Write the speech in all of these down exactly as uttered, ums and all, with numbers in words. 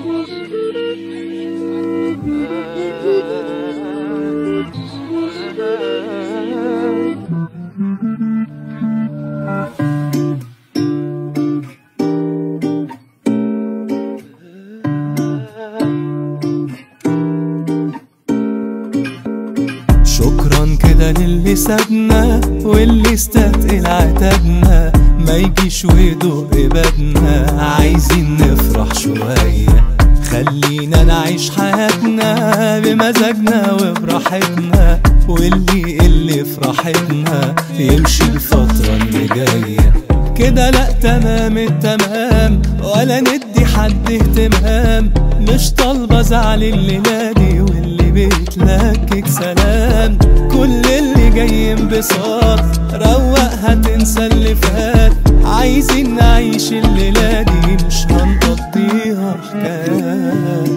شكرا كده للي سابنا واللي استثقل عتابنا، ما يجيش ويدوق بدنا، عايزين نفرح شوية، خلينا نعيش حياتنا بمزاجنا وبراحتنا، واللي اللي في راحتنا يمشي الفترة اللي جاية كده. لا تمام التمام ولا ندي حد اهتمام، مش طالبة زعل الليلة دي واللي بيتلكك سلام، كل اللي جاي انبساط روقها تنسى اللي فات، عايزين نعيش الليلة دي مش هنقضيها حكايات،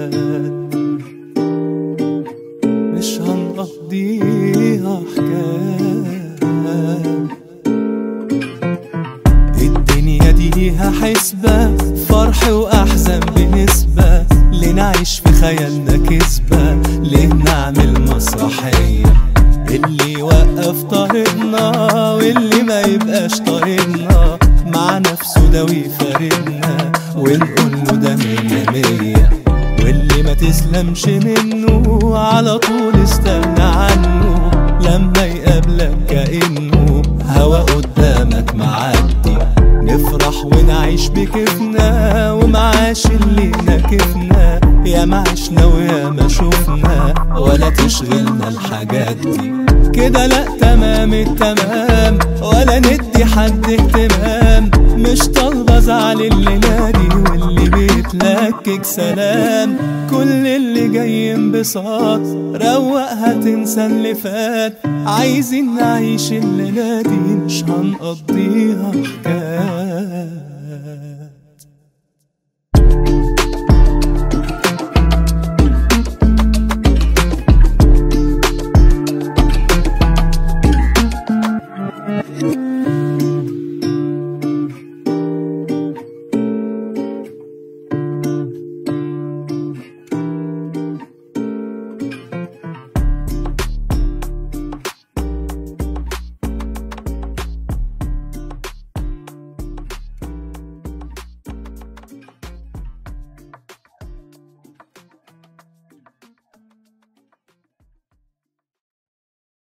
مش هنقضيها حكايات. الدنيا دي ليها حسبة، فرح وأحزان بنسبة، لنعيش في خيالنا كذبة، ليه نعمل مسرحية، اللي يوقف طريقنا واللي ما يبقاش طريقنا، مع نفسه ده ويفارقنا ونقوله ده مية مية، واللي ما تسلمش منه على طول استغنى عنه، لما يقابلك كأنه هوا قدامك معدي، نفرح ونعيش بكيفنا ومعاش اللي نكفنا، يا ما عشنا ويا ما شوفنا ولا تشغلنا الحاجات دي كده. لا تمام التمام ولا ندي حد اهتمام، مش طالبة زعل الليلة دي واللي بيتلكك سلام، كل اللي جاي انبساط روقها تنسى اللي فات، عايزين نعيش الليلة دي مش هنقضيها حكاية.